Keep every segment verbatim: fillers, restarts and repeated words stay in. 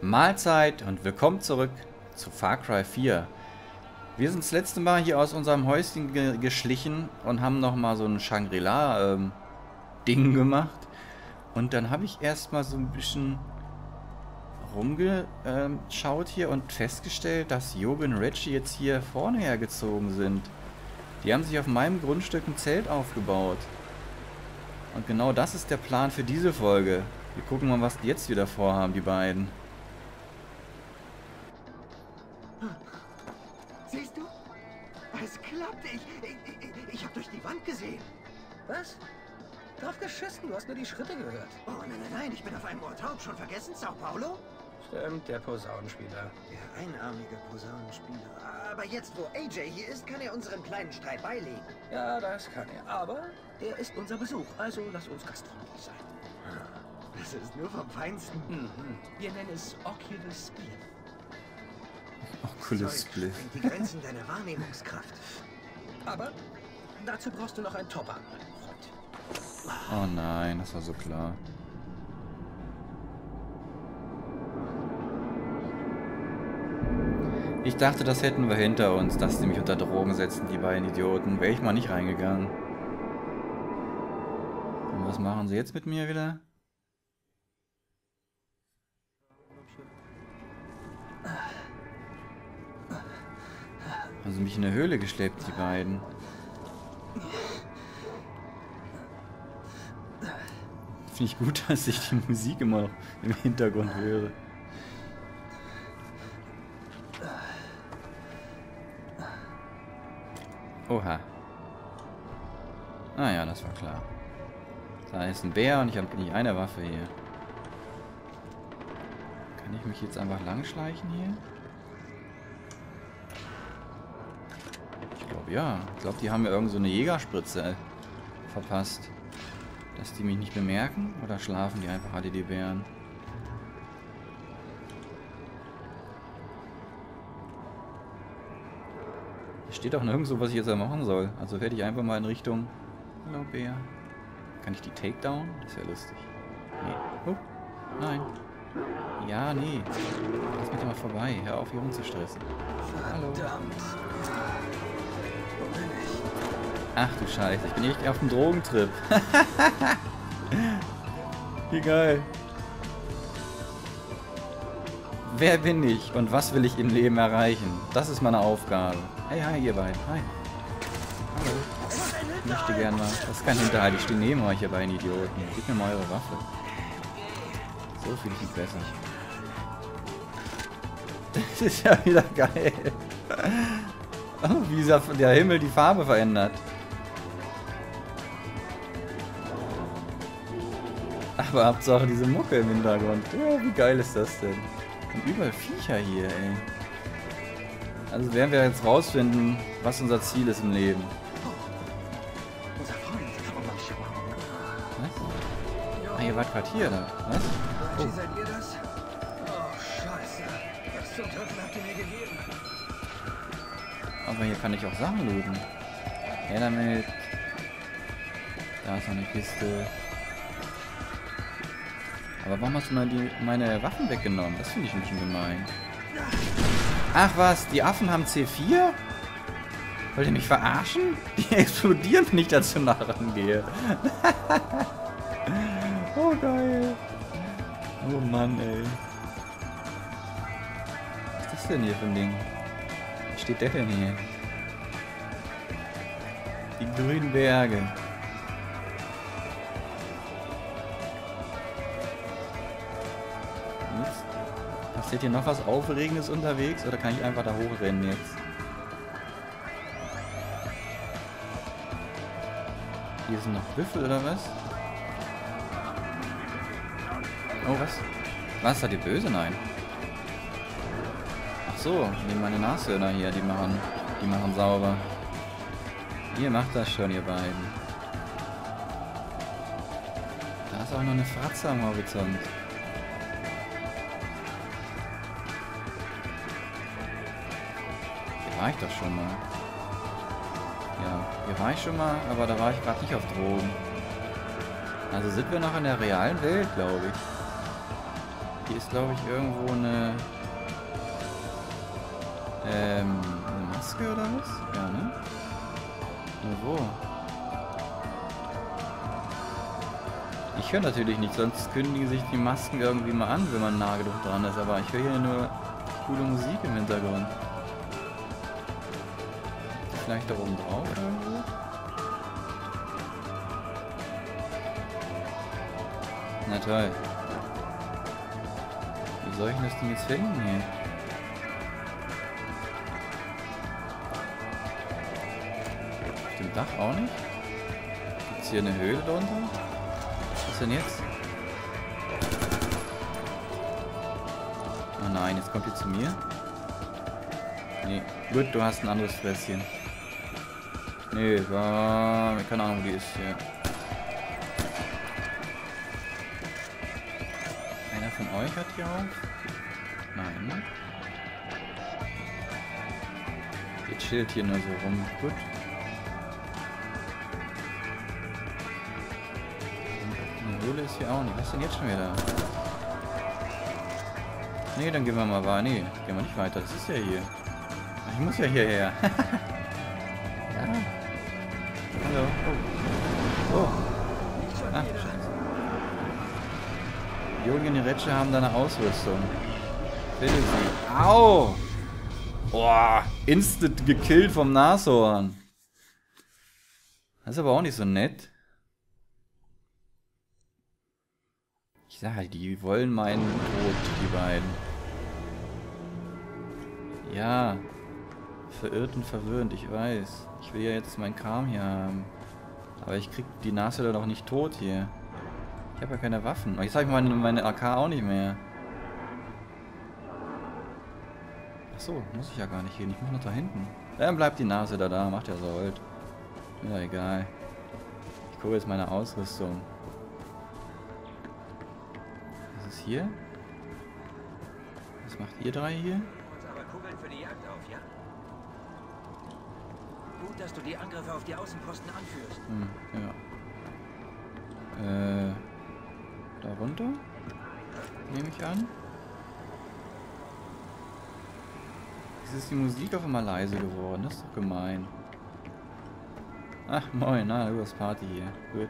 Mahlzeit und willkommen zurück zu Far Cry vier. Wir sind das letzte Mal hier aus unserem Häuschen ge geschlichen und haben nochmal so ein Shangri-La-Ding ähm, gemacht. Und dann habe ich erstmal so ein bisschen rumgeschaut hier und festgestellt, dass Yogi und Reggie jetzt hier vorne hergezogen sind. Die haben sich auf meinem Grundstück ein Zelt aufgebaut. Und genau das ist der Plan für diese Folge. Wir gucken mal, was die jetzt wieder vorhaben, die beiden. Siehst du? Es klappt. Ich, ich, ich, ich habe durch die Wand gesehen. Was? Drauf geschissen, du hast nur die Schritte gehört. Oh, nein, nein, nein, ich bin auf einem Ort taub. Schon vergessen, Sao Paulo? Stimmt, der Posaunenspieler. Der einarmige Posaunenspieler. Aber jetzt, wo A J hier ist, kann er unseren kleinen Streit beilegen. Ja, das kann er. Aber er ist unser Besuch, also lass uns gastfreundlich sein. Das ist nur vom Feinsten. Mhm. Wir nennen es Oculus Spliff. Oculus Spliff. Zeug sprengt die Grenzen deiner Wahrnehmungskraft. Aber dazu brauchst du noch einen Topper, mein Freund. Oh nein, das war so klar. Ich dachte, das hätten wir hinter uns, dass sie mich unter Drogen setzen, die beiden Idioten. Wäre ich mal nicht reingegangen. Und was machen sie jetzt mit mir wieder? Haben sie mich in eine Höhle geschleppt, die beiden. Finde ich gut, dass ich die Musik immer noch im Hintergrund höre. Oha. Ah ja, das war klar. Da ist ein Bär und ich habe nicht eine Waffe hier. Kann ich mich jetzt einfach langschleichen hier? Ich glaube ja. Ich glaube, die haben mir irgend so eine Jägerspritze verpasst. Dass die mich nicht bemerken? Oder schlafen die einfach alle, die Bären? Steht auch nirgendwo, was ich jetzt machen soll. Also werde ich einfach mal in Richtung... Hallo, Bär. Kann ich die Takedown? Das wäre lustig. Nee. Oh, nein. Ja, nee. Lass mich doch mal vorbei. Hör auf, hier rumzustressen. Hallo. Ach du Scheiße, ich bin echt auf dem Drogentrip. Wie geil. Wer bin ich und was will ich im Leben erreichen? Das ist meine Aufgabe. Hey, hi, ihr beiden. Hi. Hallo. Ich möchte gerne mal... Das ist kein Hinterhalt. Ich stehe neben euch, ihr beiden Idioten. Gib mir mal eure Waffe. So fühle ich mich besser. Das ist ja wieder geil. Oh, wie der Himmel die Farbe verändert. Aber Hauptsache diese Mucke im Hintergrund. Ja, wie geil ist das denn? Und überall Viecher hier, ey. Also werden wir jetzt rausfinden, was unser Ziel ist im Leben. Was? Ah, ihr wart gerade hier, oder? Was? Oh. Seid ihr das? Oh, scheiße. Was zum Teufel habt ihr mir gegeben? Aber hier kann ich auch Sachen looten. Her damit. Da ist noch eine Kiste. Aber warum hast du mal die, meine Waffen weggenommen? Das finde ich ein bisschen gemein. Ach was, die Affen haben C vier? Wollt ihr mich verarschen? Die explodieren, wenn ich dazu nah rangehe. Oh geil. Oh Mann, ey. Was ist das denn hier für ein Ding? Was steht der denn hier? Die grünen Berge. Passiert hier noch was Aufregendes unterwegs oder kann ich einfach da hochrennen jetzt? Hier sind noch Büffel oder was? Oh, was? Was, seid ihr böse? Nein. Ach so, neben meine Nashörner hier, die machen, die machen sauber. Ihr macht das schon, ihr beiden. Da ist auch noch eine Fratze am Horizont. War ich doch schon mal. Ja, hier war ich schon mal, aber da war ich gerade nicht auf Drogen. Also sind wir noch in der realen Welt, glaube ich. Hier ist, glaube ich, irgendwo eine... Ähm, eine Maske oder was? Ja, ne? Nur wo? Ich höre natürlich nicht, sonst kündigen sich die Masken irgendwie mal an, wenn man nah genug dran ist. Aber ich höre hier nur coole Musik im Hintergrund. Vielleicht da oben drauf irgendwo? Na toll. Wie soll ich das Ding jetzt finden hier? Auf dem Dach auch nicht? Gibt es hier eine Höhle drunter? Was denn jetzt? Oh nein, jetzt kommt ihr zu mir? Nee, gut, du hast ein anderes Fresschen. Nee, war... keine Ahnung, wo die ist hier. Einer von euch hat hier auf? Nein, ne? Ihr chillt hier nur so rum. Gut. Eine Höhle ist hier auch nicht. Was ist denn jetzt schon wieder? Nee, dann gehen wir mal weiter. Nee, gehen wir nicht weiter. Das ist ja hier. Ich muss ja hierher. Ja. Hallo. Oh. Oh. Ach, scheiße. Juli und die Retsche haben da eine Ausrüstung. Bitte sie. Au! Boah, instant gekillt vom Nashorn. Das ist aber auch nicht so nett. Ich sage, die wollen meinen Tod, die beiden. Ja. Verirrt und verwirrend, ich weiß. Ich will ja jetzt meinen Kram hier haben. Aber ich krieg die Nashörner doch nicht tot hier. Ich habe ja keine Waffen. Jetzt habe ich meine, meine A K auch nicht mehr. Achso, muss ich ja gar nicht hin. Ich muss noch da hinten. Dann bleibt die Nase da da. Macht ja sollt. Mir doch egal. Ich gucke jetzt meine Ausrüstung. Was ist hier? Was macht ihr drei hier? Aber Kugeln für die Jagd auf, ja? Gut, dass du die Angriffe auf die Außenposten anführst. Hm, ja. Äh, da runter? Nehme ich an. Jetzt ist die Musik auf einmal leise geworden. Das ist doch gemein. Ach, moin, na, du hast Party hier. Gut.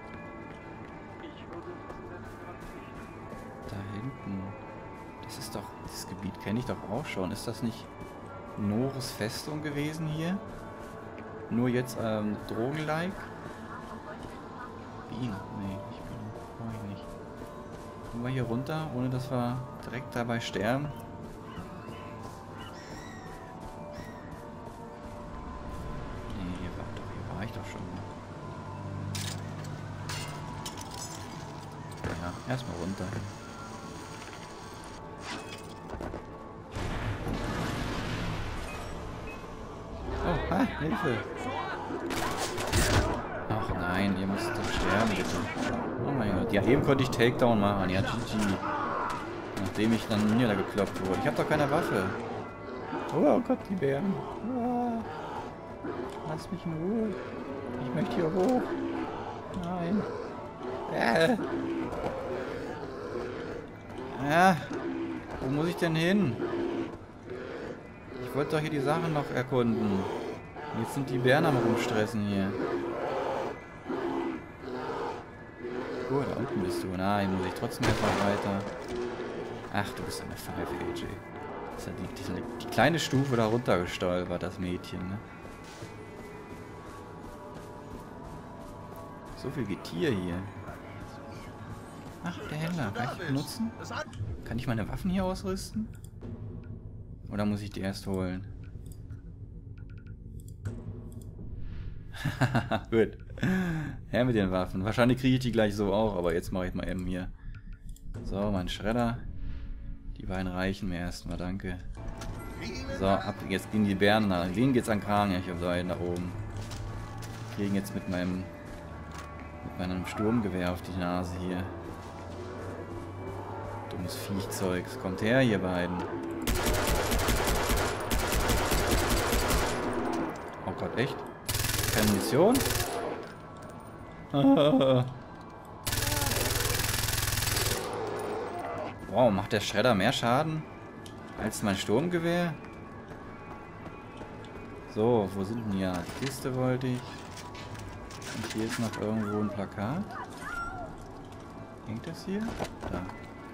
Da hinten. Das ist doch, das Gebiet kenne ich doch auch schon. Ist das nicht Nores Festung gewesen hier? Nur jetzt, ähm, Drogen-like? Bienen? Nee, nicht Bienen. Brauche ich nicht. Kommen wir hier runter, ohne dass wir direkt dabei sterben? Nee, hier war, doch, hier war ich doch schon. Ja, erstmal runter. Oh, ha, Hilfe! Ach nein, ihr müsst doch sterben, bitte. Oh mein Gott. Ja, eben konnte ich Takedown machen. Ja, G G. Nachdem ich dann niedergekloppt wurde. Ich habe doch keine Waffe. Oh Gott, die Bären. Ah. Lass mich in Ruhe. Ich möchte hier hoch. Nein. Äh. Ja. Wo muss ich denn hin? Ich wollte doch hier die Sachen noch erkunden. Jetzt sind die Bären am rumstressen hier. Gut, da unten bist du. Nein, muss ich trotzdem erstmal weiter. Ach, du bist eine Pfeife, A J. Das ist ja die, die, die kleine Stufe da runtergestolpert, das Mädchen, ne? So viel Getier hier. Ach, der Händler. Kann ich benutzen? Kann ich meine Waffen hier ausrüsten? Oder muss ich die erst holen? Gut. Her mit den Waffen. Wahrscheinlich kriege ich die gleich so auch, aber jetzt mache ich mal eben hier. So, mein Schredder. Die beiden reichen mir erstmal, danke. So, ab, jetzt gehen die Bären nach. Denen geht's an Kran, ja, ich habe da oben. Die kriegen jetzt mit meinem mit meinem Sturmgewehr auf die Nase hier. Dummes Viechzeugs. Kommt her, ihr beiden. Oh Gott, echt? Keine Mission? Ah. Wow, macht der Shredder mehr Schaden als mein Sturmgewehr? So, wo sind denn hier? Die Kiste wollte ich. Und hier ist noch irgendwo ein Plakat. Hängt das hier? Da.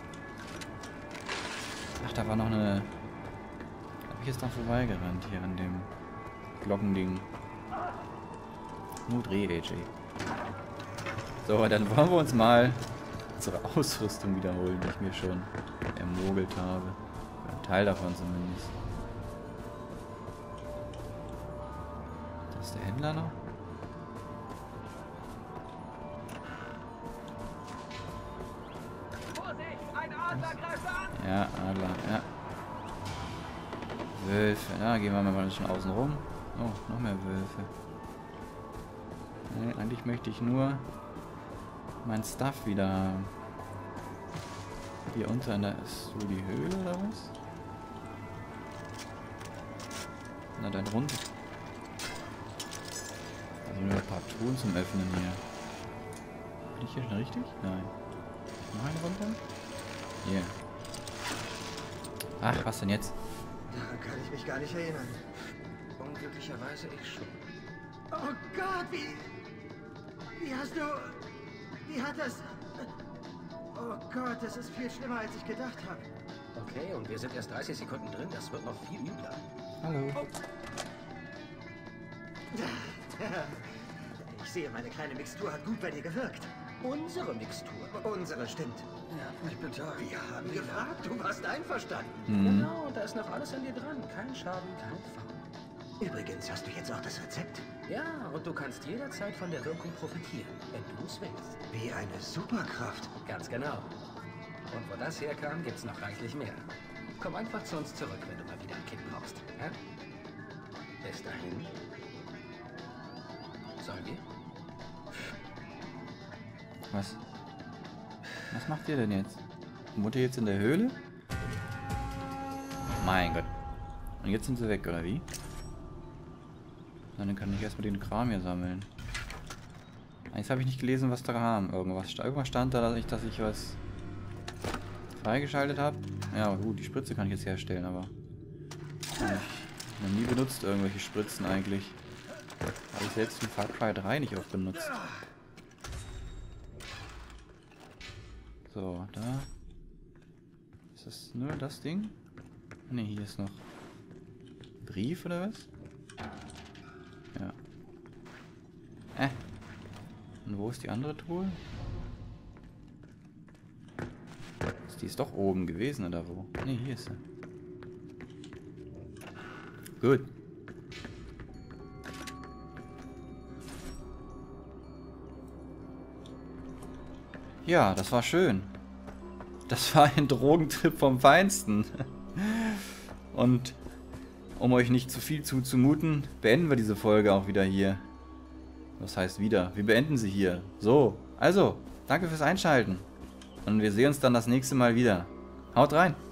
Ach, da war noch eine... Da hab ich jetzt dran vorbeigerannt, hier an dem Glockending. Nur dreh, A J. So, dann wollen wir uns mal unsere Ausrüstung wiederholen, die ich mir schon ermogelt habe. Ein Teil davon zumindest. Das ist der Händler noch. Ja, Adler, ja. Wölfe, ja, gehen wir mal ein bisschen außen rum. Oh, noch mehr Wölfe. Nee, eigentlich möchte ich nur mein Stuff wieder haben. Hier unter in der ist so die Höhle oder was? Na dann runter. Also nur ein paar Truhen zum Öffnen hier. Bin ich hier schon richtig? Nein. Noch einen runter? Hier. Ach, was denn jetzt? Daran kann ich mich gar nicht erinnern. Unglücklicherweise ich schon. Oh Gott, wie... Wie hast du... Wie hat das... Oh Gott, das ist viel schlimmer, als ich gedacht habe. Okay, und wir sind erst dreißig Sekunden drin. Das wird noch viel übler. Hallo. Oh. Ich sehe, meine kleine Mixtur hat gut bei dir gewirkt. Unsere Mixtur. Unsere stimmt. Ja, ich bin da. Wir haben gefragt, du warst einverstanden. Hm. Genau, da ist noch alles an dir dran. Kein Schaden, kein Faul. Übrigens, hast du jetzt auch das Rezept? Ja, und du kannst jederzeit von der Wirkung profitieren, wenn du es willst. Wie eine Superkraft. Ganz genau. Und wo das herkam, gibt's noch reichlich mehr. Komm einfach zu uns zurück, wenn du mal wieder ein Kind brauchst. Ja? Bis dahin. Sollen wir? Was? Was macht ihr denn jetzt? Wohnt ihr jetzt in der Höhle? Mein Gott. Und jetzt sind sie weg, oder wie? Na, dann kann ich erstmal den Kram hier sammeln. Jetzt habe ich nicht gelesen, was da kam. Irgendwas, irgendwas stand da, dass ich, dass ich was freigeschaltet habe. Ja, gut, die Spritze kann ich jetzt herstellen, aber ich habe noch nie benutzt irgendwelche Spritzen eigentlich. Habe ich selbst in Far Cry drei nicht oft benutzt. So, da. Ist das nur das Ding? Ne, hier ist noch Brief oder was? Ja. Äh. Und wo ist die andere Truhe? Die ist doch oben gewesen, oder wo? Ne, hier ist sie. Gut. Ja, das war schön. Das war ein Drogentrip vom Feinsten. Und um euch nicht zu viel zuzumuten, beenden wir diese Folge auch wieder hier. Was heißt wieder? Wir beenden sie hier. So, also, danke fürs Einschalten. Und wir sehen uns dann das nächste Mal wieder. Haut rein!